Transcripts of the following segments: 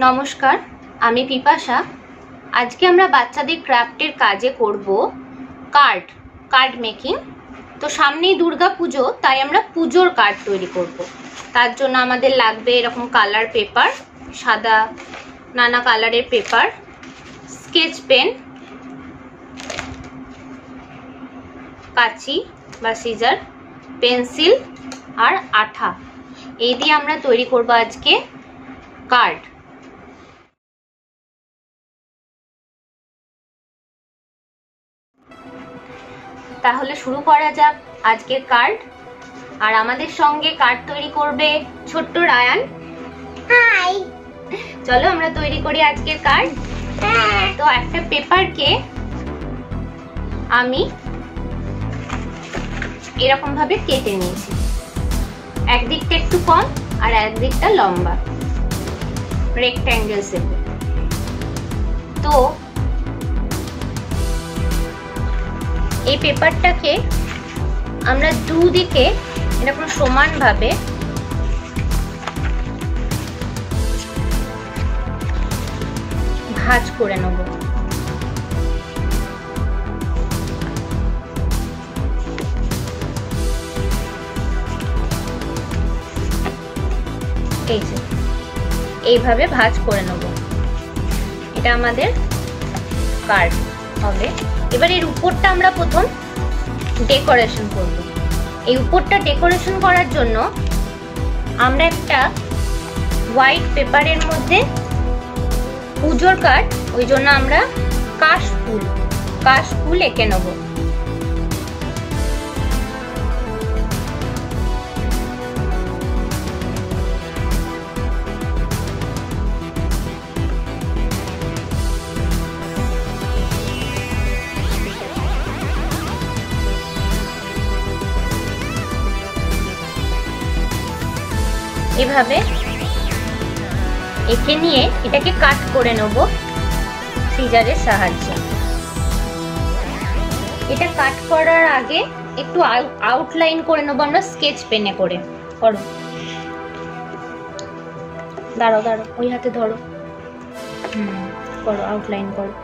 নমস্কার, আমি পিপাসা। আজকে আমরা বাচ্চাদের ক্রাফটের কাজে করব কার্ড মেকিং। তো সামনেই দুর্গা পুজো, তাই আমরা পুজোর কার্ড তৈরি করব। তার জন্য আমাদের লাগবে এরকম কালার পেপার, সাদা নানা কালারের পেপার, স্কেচ পেন, কাঁচি বা সিজার, পেন্সিল আর আঠা। এই দিয়ে আমরা তৈরি করব আজকে কার্ড। তাহলে শুরু করা যাক আজকের কার্ড। আর আমাদের সঙ্গে কার্ড তৈরি করবে ছোট্ট রায়ান। হাই, চলো আমরা তৈরি করি আজকের কার্ড। তো একটা পেপারকে আমি এরকম ভাবে কেটে নিয়েছি, একদিকটা একটু কম আর একদিকটা লম্বা, রেক্ট্যাঙ্গেল শেপে। তো এই পেপারটাকে আমরা দুদিকে এরকম সমানভাবে ভাঁজ করে নেব। এই যে এইভাবে ভাঁজ করে নেব। এটা আমাদের কার্ড হবে। এবার এর উপরটা আমরা প্রথম ডেকোরেশন করব। এই উপরটা ডেকোরেশন করার জন্য আমরা একটা হোয়াইট পেপারের মধ্যে পুজোর কার্ড, ওই জন্য আমরা কাশফুল এঁকে নেব। এভাবে এঁকে নিয়ে এটাকে কাট করে নেব সিজারের সাহায্যে। এটা কাট করার আগে একটু আউটলাইন করে নেব আমরা স্কেচ পেনে করে। করো, দাঁড়াও ওই হাতে ধরো। করো, আউটলাইন করো।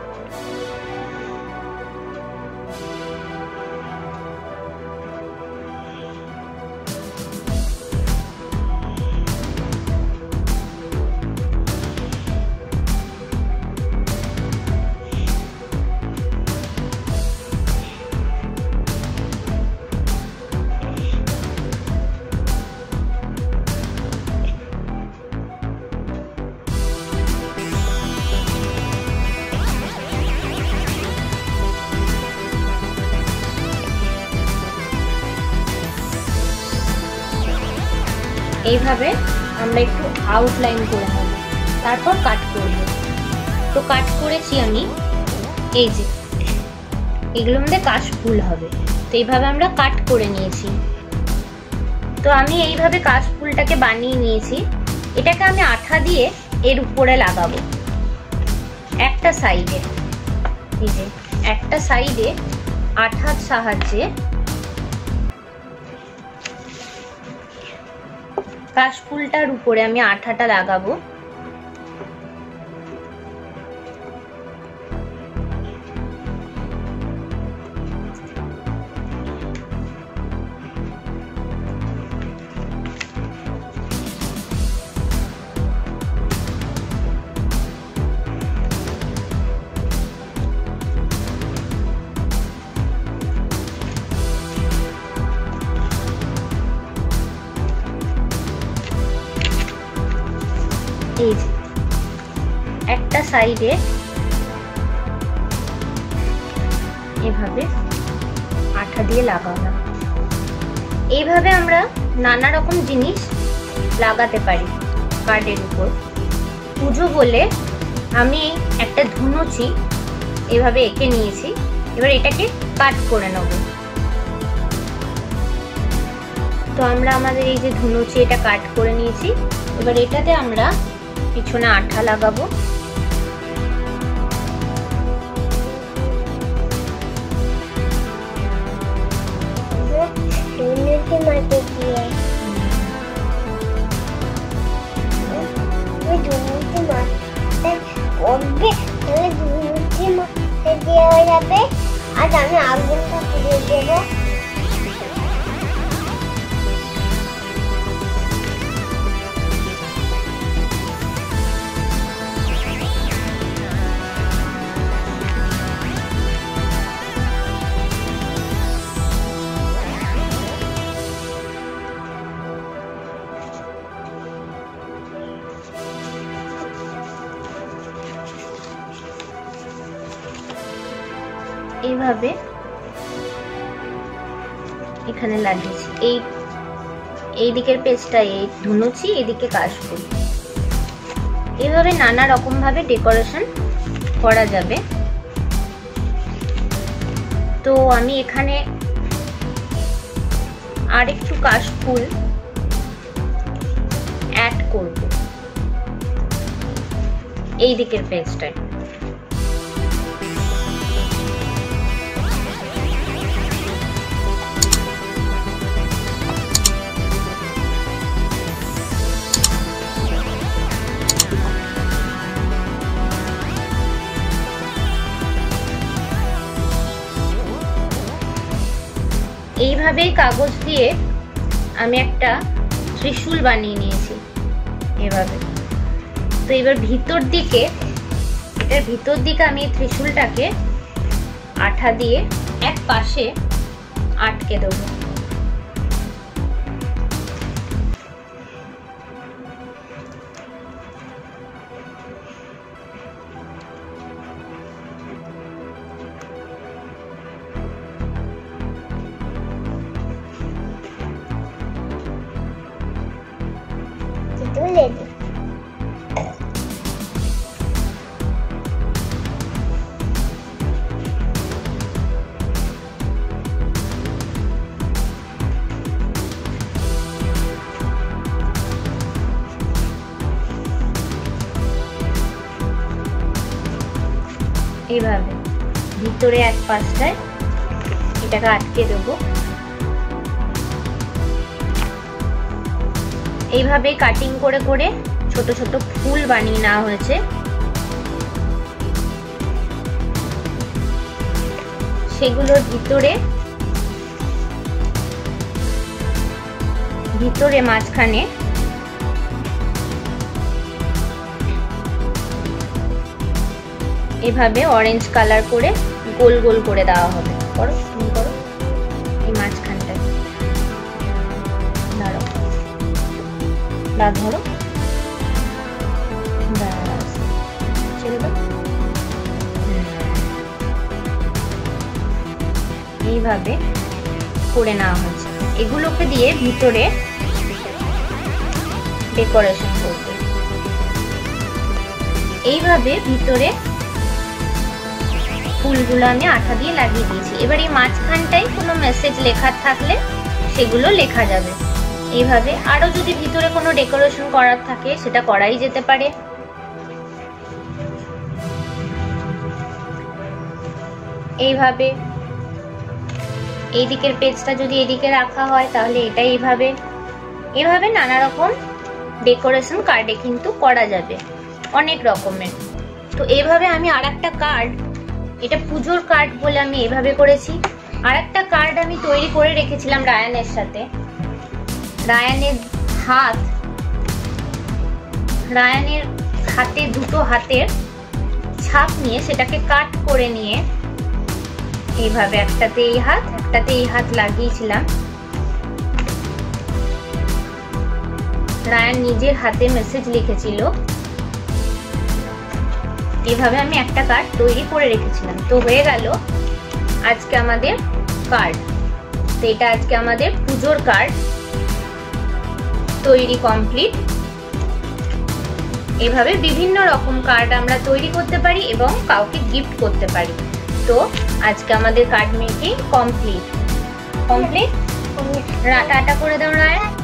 এইভাবে আমরা একটু আউটলাইন করে নেব, তারপর কাট করব। তো কাট করেছি আমি, এই যে এগুলোর মধ্যে কাশফুল হবে। তো এইভাবে আমরা কাট করে নিয়েছি। তো আমি এইভাবে কাশফুলটাকে বানিয়ে নিয়েছি। এটাকে আমি আঠা দিয়ে এর উপরে লাগাবো একটা সাইডে। এই যে একটা সাইডে আঠার সাহায্যে কাশফুলটার উপরে আমি আঠাটা লাগাবো। এই যে একটা সাইডে এভাবে আঠা দিয়ে লাগালাম। এইভাবে আমরা নানা রকম জিনিস লাগাতে পারি কার্ডের উপর। পুজো বলে আমি একটা ধুনুচি এভাবে এঁকে নিয়েছি। এবার এটাকে কাট করে নেব। তো আমরা আমাদের এই যে ধুনুচি, এটা কাট করে নিয়েছি। এবার এটাতে আমরা পিছনে আঠা লাগাবো। যাবে। আজ আমি আগুনটা পুড়িয়ে দেবো। এইভাবে এখানে লাগিয়েছি, এই দিকের পেজটা এই ধুনুচি, এদিকে কাশফুল। এইভাবে নানা রকম ভাবে ডেকোরেশন করা যাবে। তো আমি এখানে আর একটু কাশফুল অ্যাড করব এই দিকের পেজটায়। এইভাবেই কাগজ দিয়ে আমি একটা ত্রিশূল বানিয়ে নিয়েছি এভাবে। তো এবার ভিতর দিকে, এটার ভিতর দিকে আমি এই ত্রিশূলটাকে আঠা দিয়ে এক পাশে আটকে দেবো। তুলে দিই। এইভাবে ভিতরে এক পাশটায় এটাকে আটকে দেবো। এইভাবে কাটিং করে করে ছোট ছোট ফুল বানিয়ে নেওয়া হয়েছে। সেগুলোর ভিতরে মাঝখানে এভাবে অরেঞ্জ কালার করে গোল গোল করে দেওয়া হবে। করো, তুমি করো। এই মাঝখানটায় দাঁড়াও, ধরো, ছেড়ে দাও। এইভাবে করে নেওয়া হয়েছে। এগুলোকে দিয়ে ভিতরে ডেকোরেশন করবে। এইভাবে ভিতরে ফুলগুলো আমি আঠা দিয়ে লাগিয়ে দিয়েছি। এবার এই মাঝখানটায় কোনো মেসেজ লেখা থাকলে সেগুলো লেখা যাবে। এইভাবে আরো যদি ভিতরে কোনো ডেকোরেশন করার থাকে সেটা করাই যেতে পারে। এইভাবে এই দিকের পেজটা যদি এদিকে রাখা হয় তাহলে এটা এইভাবে নানা রকম ডেকোরেশন কার্ডে কিন্তু করা যাবে, অনেক রকমের। তো এইভাবে আমি আরেকটা কার্ড, এটা পুজোর কার্ড বলে আমি এইভাবে করেছি। আরেকটা কার্ড আমি তৈরি করে রেখেছিলাম রায়ানের সাথে। রায়ানের হাতে দুটো হাতের ছাপ নিয়ে সেটাকে কাট করে নিয়ে এইভাবে একটাতে এই হাত লাগিয়েছিলাম। রায়ান নিজের হাতে মেসেজ লিখেছিল। এইভাবে আমি একটা কার্ড তৈরি করে রেখেছিলাম। তো হয়ে গেল আজকে আমাদের কার্ড। তো এটা আজকে আমাদের পুজোর কার্ড তৈরি কমপ্লিট। এভাবে বিভিন্ন রকম কার্ড আমরা তৈরি করতে পারি এবং কাউকে গিফট করতে পারি। তো আজকে আমাদের কার্ড মেকিং কমপ্লিট। টাটা করে দাও রায়ান।